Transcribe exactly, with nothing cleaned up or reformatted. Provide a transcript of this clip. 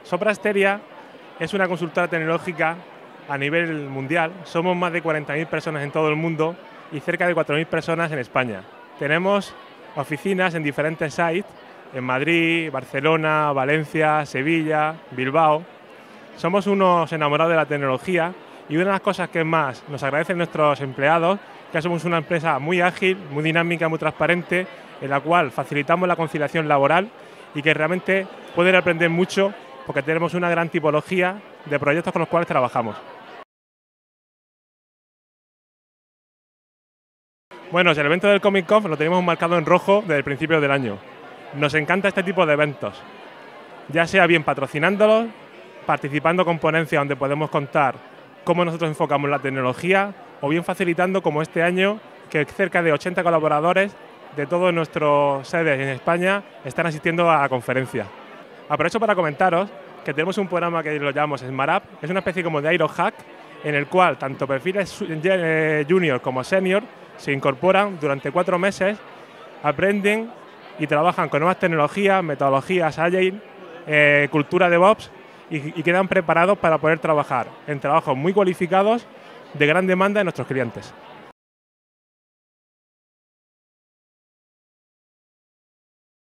Sopra Steria es una consultora tecnológica a nivel mundial. Somos más de cuarenta mil personas en todo el mundo y cerca de cuatro mil personas en España. Tenemos oficinas en diferentes sites, en Madrid, Barcelona, Valencia, Sevilla, Bilbao. Somos unos enamorados de la tecnología y una de las cosas que más nos agradecen nuestros empleados, que somos una empresa muy ágil, muy dinámica, muy transparente, en la cual facilitamos la conciliación laboral y que realmente pueden aprender mucho porque tenemos una gran tipología de proyectos con los cuales trabajamos. Bueno, el evento del Comic Conf lo tenemos marcado en rojo desde el principio del año. Nos encanta este tipo de eventos, ya sea bien patrocinándolos, participando con ponencias donde podemos contar cómo nosotros enfocamos la tecnología, o bien facilitando, como este año, que cerca de ochenta colaboradores de todos nuestros sedes en España están asistiendo a la conferencia. Aprovecho para comentaros que tenemos un programa que lo llamamos SmartUp, es una especie como de AeroHack, en el cual tanto perfiles junior como senior se incorporan durante cuatro meses, aprenden y trabajan con nuevas tecnologías, metodologías Agile, eh, cultura DevOps y, y quedan preparados para poder trabajar en trabajos muy cualificados de gran demanda de nuestros clientes.